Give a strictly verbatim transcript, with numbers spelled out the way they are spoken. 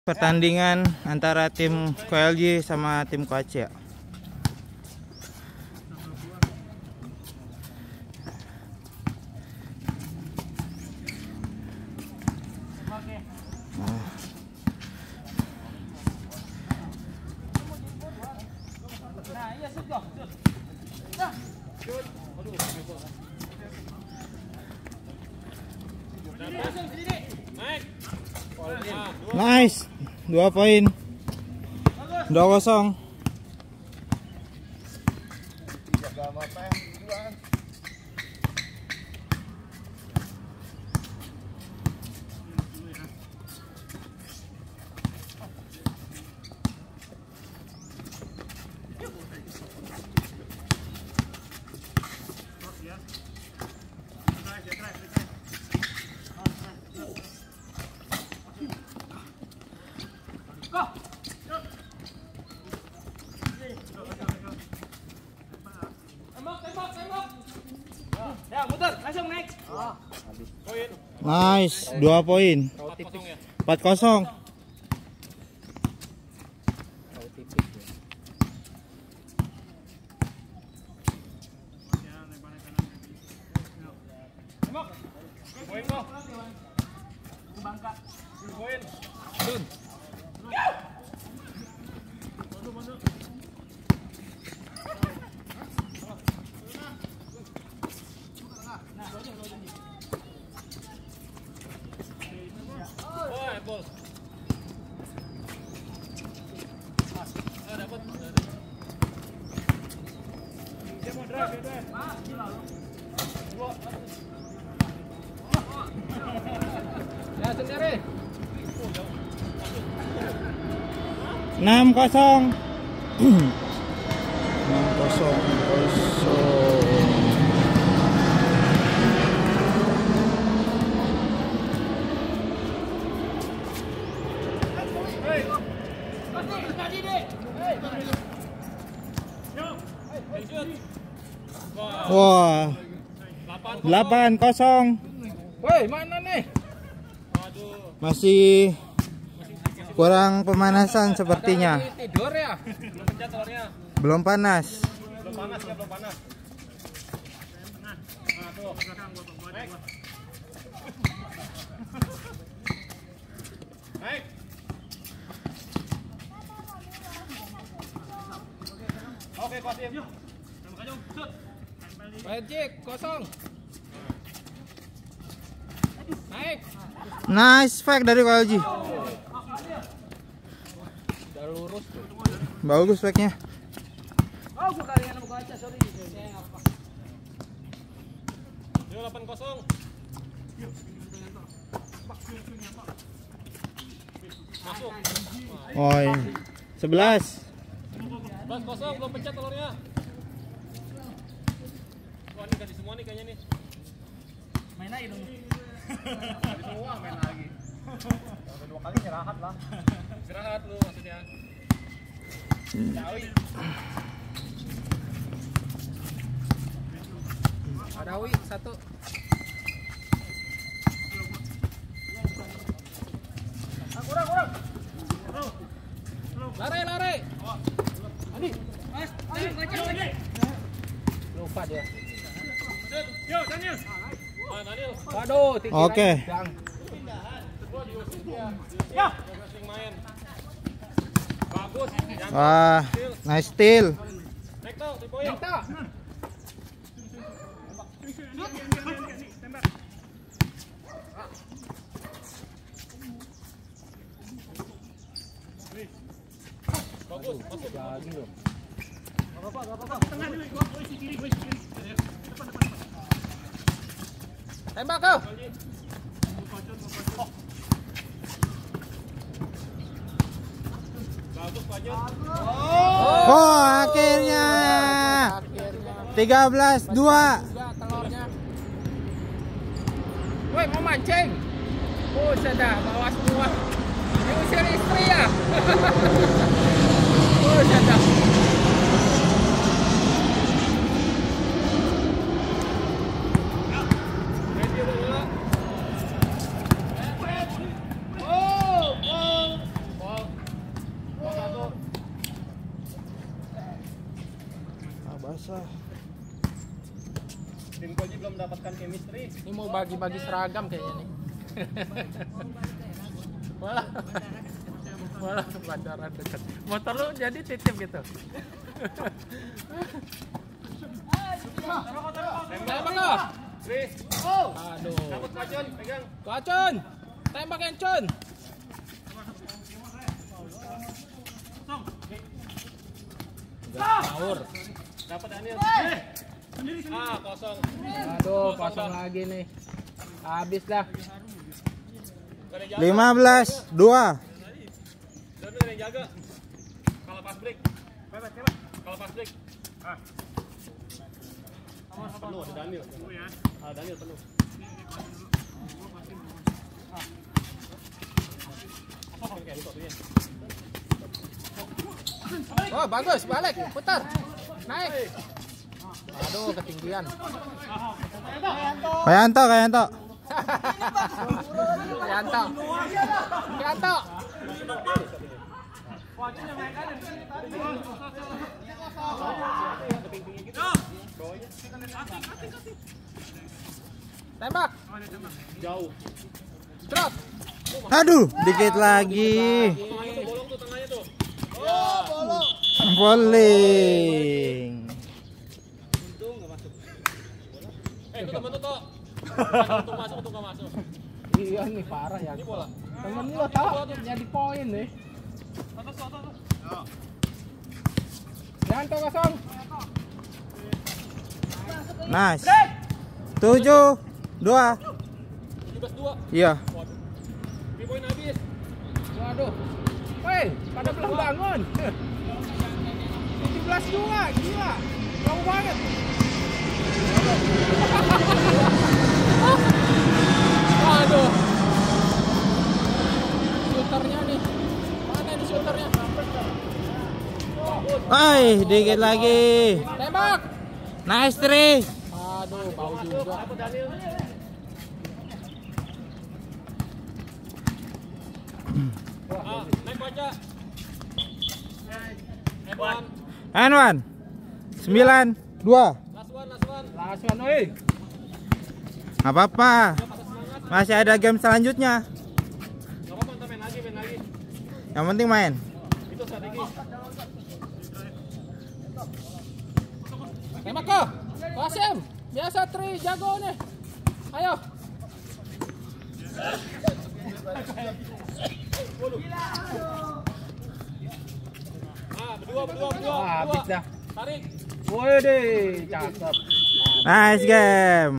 Pertandingan antara tim K L J sama tim K C. Nice, dua poin, dua kosong. Nice, dua poin, empat kosong. Enam kosong. Enam kosong kosong. Wah, delapan kosong. Woi, mana nih? Masih kurang pemanasan sepertinya. Tidur ya? Belum panas. Belum panas ya, belum panas. Nah, tuh. Baik. Oke, Qasim. Baik, kosong. Naik. Nice fake dari K L J. Udah lurus tuh. Bagus fake-nya. Oh, gua kalian mau baca, sorry. delapan kosong. Masuk. Oi. sebelas. sebelas kosong, belum pencet telurnya. Wah, ini kasih semua nih kayaknya nih. Main lagi dong. Kasih semua main lagi. Udah dua kali istirahat lah. Istirahat lu maksudnya. Dawi. Ada Wi satu. Kurang kurang. Lari lari. Ani. Mas, lupa dia. Yo, Daniel. Ah, Daniel. Waduh, Oke. Ya. Main. Bagus. Wah, nice steal. Naik tuh, di poin. Bagus, masuk. Jadi dong. Enggak apa-apa, enggak apa-apa. Tengah dulu, gua isi kiri, gua isi kiri. Depan, depan, depan. Tembak kau. Bagus, Fajar. Oh, akhirnya. tiga belas dua. Telurnya. Woi, mau mancing. Oh, sudah bawa semua. Diusir istri ya. Oh, sudah. Basah. Tim Koji belum mendapatkan chemistry. Ini mau bagi-bagi seragam kayaknya nih. Malah, malah bandara dekat. Motor lu jadi titip gitu. Tembak kok. Chris. Oh. Aduh. Dapat Kacon, pegang. Kacon. Tembak Encon. Ngawur. Dapat Daniel. Ah, kosong. Aduh, kosong lagi nih. Habis dah. lima belas dua. Dono yang jaga. Kalau pas break. Kalau pas break. Ah. Penuh ada Daniel. Ah, Daniel penuh. Oh, bagus, balik, putar. Naik. Aduh, ketinggian. Kayanto, Kayanto. Kayanto. Kayanto. Tembak. Jauh. Drop. Aduh, dikit lagi. Bolong tuh tengahnya tuh. Bowling. Untung enggak masuk. Eh, itu temen tuh, Tok. Untung masuk, untung enggak masuk. Iya nih parah ya. Ini bola. Temen lu tau jadi poin nih. Atas, atas, atas. Yanto kosong. Nice. tujuh dua. tujuh belas dua. Iya. Waduh. tiga poin habis. Waduh. Woi, pada belum bangun. tujuh belas dua, gila. Jauh banget. Waduh. Shooternya nih. Mana nih shooternya? Ay, dikit lagi. Tembak. Nice three. Aduh, bau juga. Dapat Daniel. Ah, naik baca. Evan. And one. Sembilan dua. Last one, last one. Last one, oi. Nggak apa-apa. Masih ada game selanjutnya. Gak apa-apa, ntar main lagi, main lagi. Yang penting main. Itu strategi. Tembak kok. Kasim. Biasa tri jago nih. Ayo. Ah, berdua, berdua, berdua. Wah, habis berdua. dah. Tarik. Woi deh, cakep. Nice game.